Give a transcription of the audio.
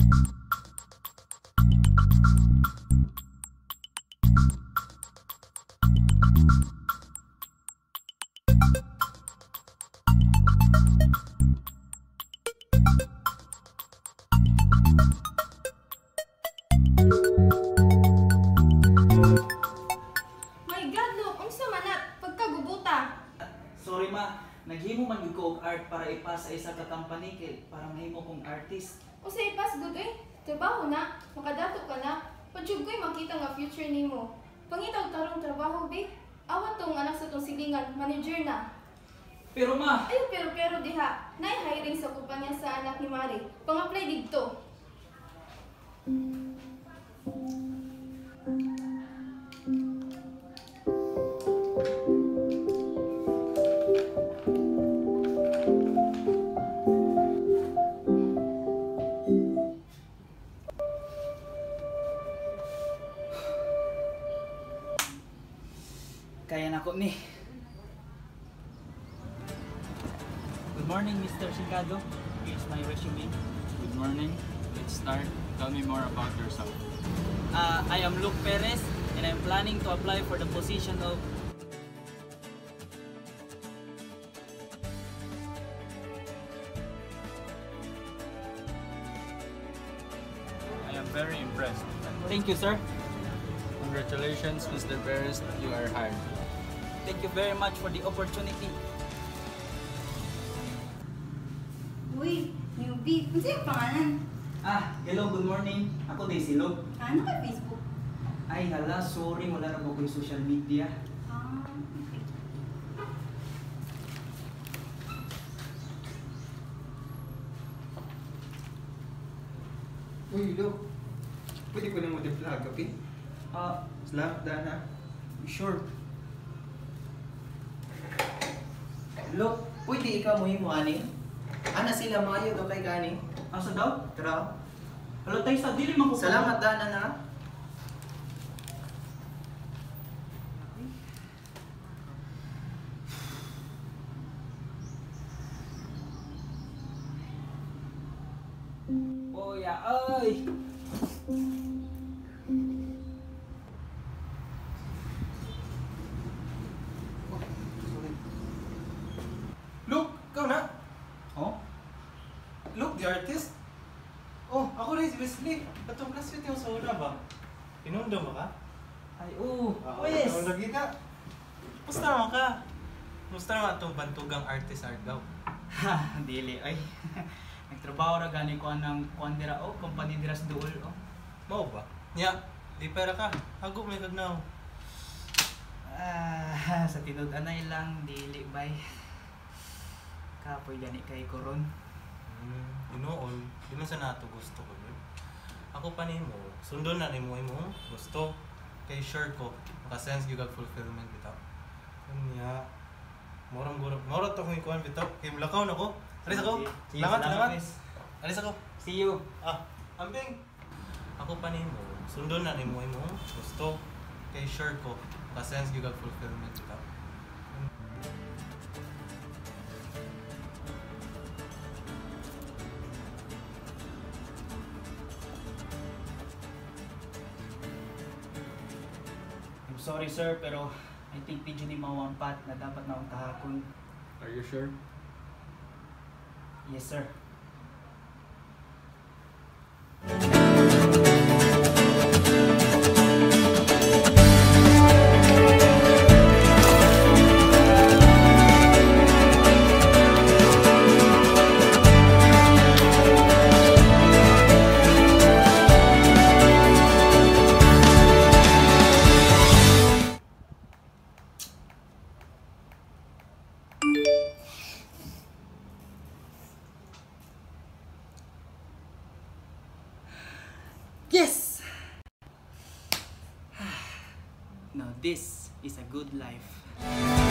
My God, look! Unsa man na? Pagkagubuta! Sorry ma, naghimo man gyud ko og art para ipasa sa isa ka company kay para mahimo kong artist. Usa ipas good eh. Trabaho na. Makadato ka na. Padyug ko'y makita nga future nimo. Pangitaw tarong trabaho, be. Awat tong anak sa tong silingan, manager na. Pero ma, Ay, pero diha. Nay-hiring sa kumpanya sa anak ni Mari. Pang-apply dito. kaya nako ni. Good morning, Mr. Singado. Here's my resume. Good morning. Let's start. Tell me more about yourself. I am Luke Perez and I'm planning to apply for the position of I am very impressed. Thank you, sir. Congratulations, Mr. Perez. You are hired. Thank you very much for the opportunity. Uy, newbie. Ano yung pangalan? Hello, good morning. Ako din si Luke. Ano ka Facebook? Ay, hala, sorry, wala na ako yung social media. Okay. Uy, Lo. Pwede ko na mo di-vlog, okay? Salamat, Dana. Sure. Lo, pwede ikaw mo himo ani? Ana sila maayo daw kay gani. Asa daw? Tara. Hala tayo sa dili man ko. Salamat, Dana na. Oya, ay! Look, ikaw na. Oh? Look, the artist. Oh, ako rin si Wesley. Atong classmate yung sa una ba? Pinundo mo ka? Ay, oo. Yes. Yes! Lagi ka. Musta naman ka? Musta naman itong bantugang artist art daw? Ha, dili, ay. Nagtrabaho ra gani ko ng kuandira o company dira sa duol o. Mao ba? Nya, di pera ka. Hago may kagnaw. Sa tinud anay lang dili bay. Kapoy gani kay koron. Inoon, di man sa nato gusto ko yun. Ako pa nimo, sundon na nimo imong gusto. Kay sure ko, makasense gyud kag fulfillment bitaw. Nya, morang to kung ikuan bitaw. Kay mulakaw na ko. Alis ako. Salamat. Alis ako. See you. Ambing. Ako pa nimo, sundon na nimo imong gusto. Kay sure ko, makasense gyud kag fulfillment bitaw. I'm sorry sir, pero I think medyo ni mawampat na dapat na akong kahakon. Are you sure? Yes sir. Yes! Now this is a good life.